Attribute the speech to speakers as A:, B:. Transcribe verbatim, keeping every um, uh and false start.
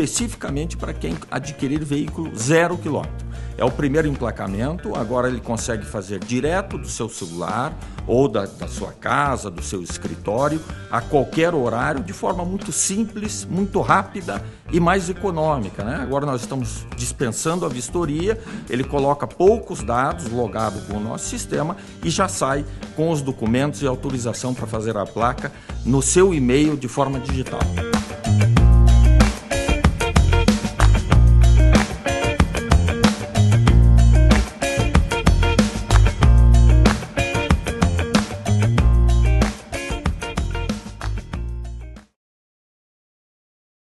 A: especificamente para quem adquirir veículo zero quilômetro. É o primeiro emplacamento, agora ele consegue fazer direto do seu celular ou da, da sua casa, do seu escritório, a qualquer horário, de forma muito simples, muito rápida e mais econômica, né? Agora nós estamos dispensando a vistoria, ele coloca poucos dados logado com o nosso sistema e já sai com os documentos e autorização para fazer a placa no seu e-mail de forma digital.